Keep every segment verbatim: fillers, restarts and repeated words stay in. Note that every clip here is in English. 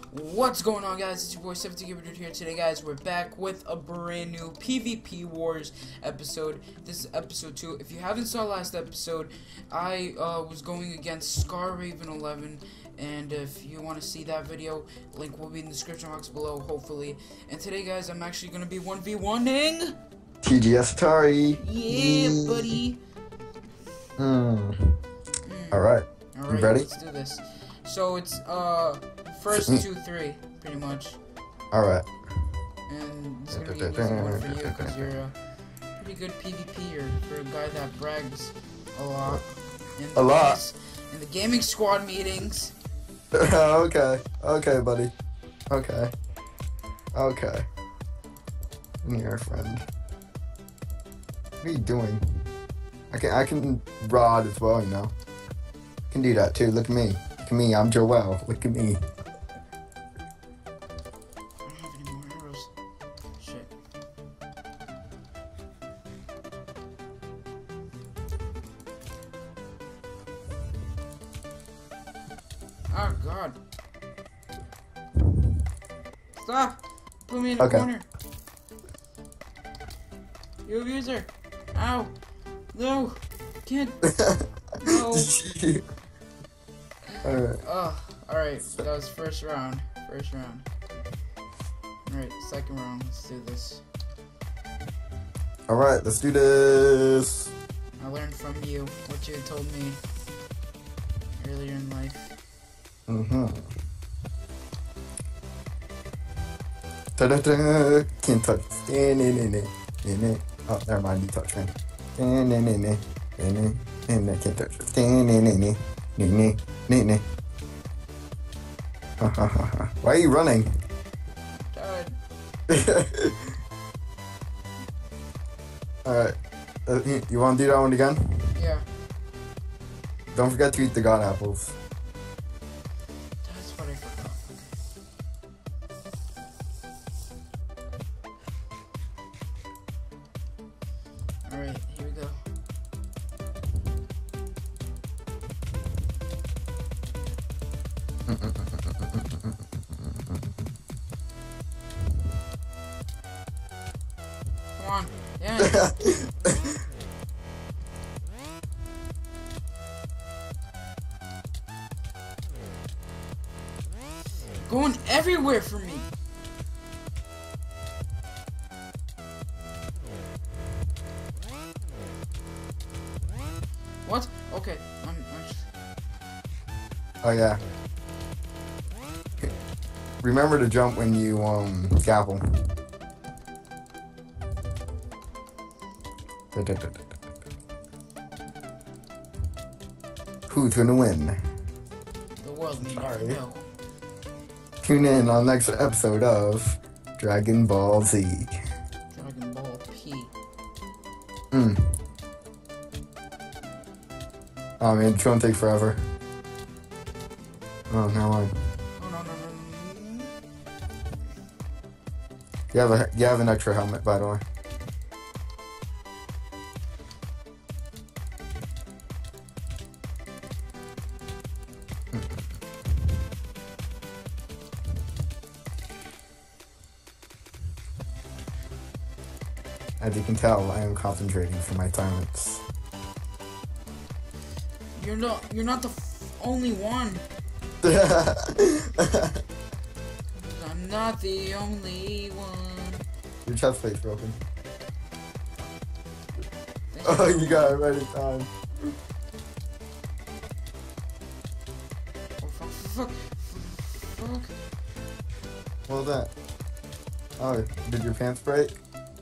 What's going on, guys? It's your boy seventeen Gamer Dude here. Today, guys, we're back with a brand new PvP Wars episode. This is episode two. If you haven't saw last episode, I uh, was going against Scar Raven eleven, and if you want to see that video, link will be in the description box below, hopefully. And today, guys, I'm actually going to be one v one-ing T G S Atari. Yeah, mm. buddy. Hmm. Mm. Alright. All right, ready? Let's do this. So it's uh first two, three, pretty much. All right. And it's gonna be an easy one for you because you're a pretty good PvPer for a guy that brags a lot. In a lot. Games, in the gaming squad meetings. okay. Okay, buddy. Okay. Okay. I'm your friend. What are you doing? I can I can rod as well, you know. I can do that too. Look at me. Look at me. I'm Joel. Look at me. I don't have any more arrows. Shit. Oh God. Stop! Put me in the Okay. corner. You abuser! Ow! No! Can't! No! Alright. Oh, alright. That was first round. First round. Alright, second round. Let's do this. Alright, let's do this. I learned from you what you had told me earlier in life. Mm-hmm. Ta-da-da! Can't touch. Oh, never mind. You touch me. Can't touch. Why are you running? Died. Alright. Uh, you you want to do that one again? Yeah. Don't forget to eat the god apples. That's what I forgot. Okay. Alright, here we go. Come on. Yeah. Going everywhere for me. What? Okay. I'm, I'm just... Oh yeah. Remember to jump when you um scalpel. Who's gonna win? The world may never Sorry. know. Tune in on the next episode of Dragon Ball Z. Dragon Ball P. Hmm. Oh man, it's gonna take forever. Oh, never mind. Oh no no no no. You have a you have an extra helmet, by the way. As you can tell, I am concentrating for my talents. You're not. You're not the f only one. I'm not the only one. Your chest plate's broken. Thank Oh, you got it right in time. Oh, fuck, fuck, fuck. What was that? Oh, did your pants break?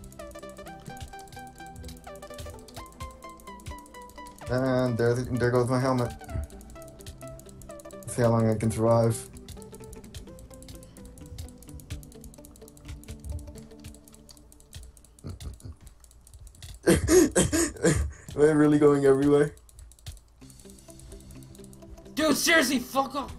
And there, there goes my helmet. Let's see how long I can survive. Am I really going everywhere? Dude, seriously, fuck off.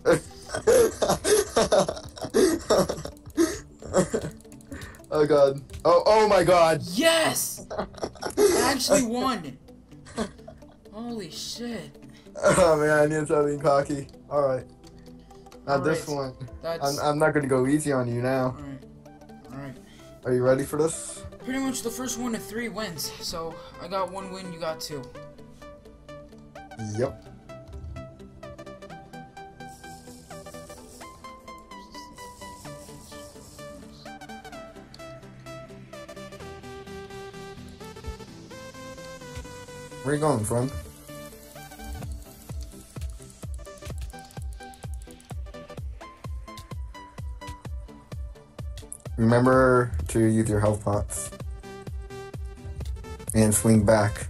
Oh god. Oh, oh my god. Yes! I actually won. Holy shit. Oh man, I need something cocky. Alright. Not this Alright. one. That's I'm, I'm not gonna go easy on you now. alright. Alright. Are you ready for this? Pretty much the first one of three wins. So I got one win, you got two. Yep. Where you going, friend? Remember to use your health pots. And swing back.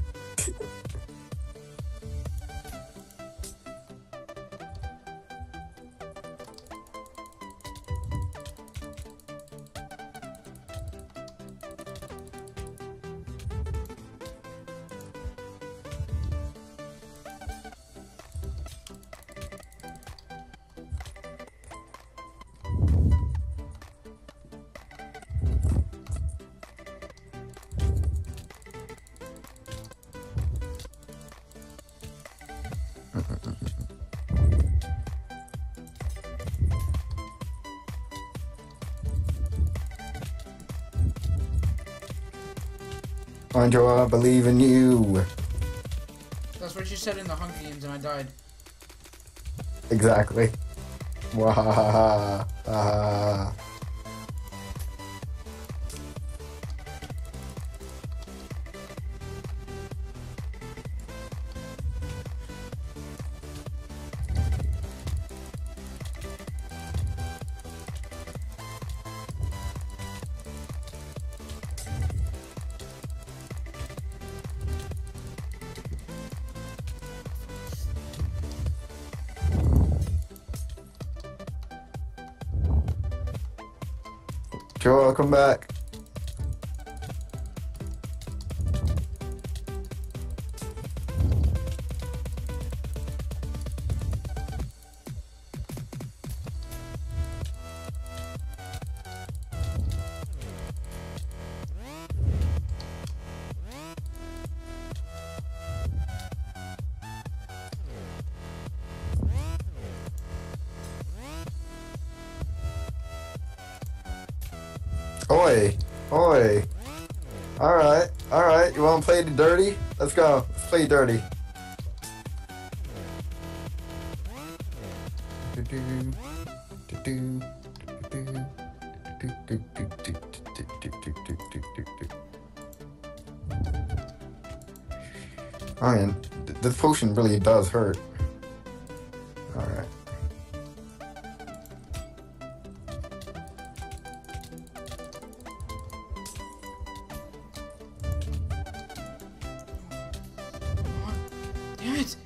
Andrew, I believe in you. That's what you said in the Hunger Games, and I died. Exactly. Wahahaha. Ah. Joel, come back. Oi, oi. Alright, alright. You wanna play the dirty? Let's go. Let's play dirty. Oh man, th- this potion really does hurt. Alright. Damn it!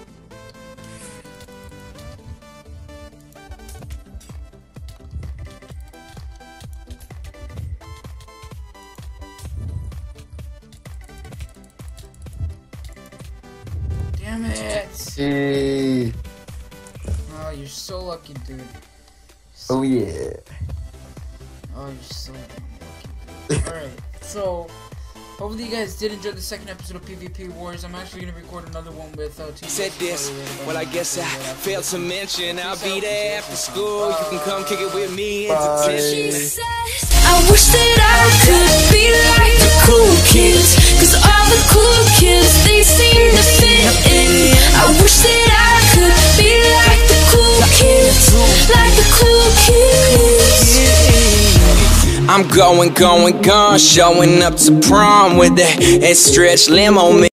Damn it! Hey. Oh, you're so lucky, dude. Oh yeah. Oh, you're so damn lucky. Alright, so hopefully you guys did enjoy the second episode of PvP Wars. I'm actually gonna record another one with uh, T. Said this, well I guess I failed to mention I'll be there after school. You can come kick it with me in detention. I wish that I could be like the cool kids, cause all the cool kids, they seem to fit in. I wish that I could be like the cool kids, like the cool kids. I'm going, going, gone, showing up to prom with that stretch limo.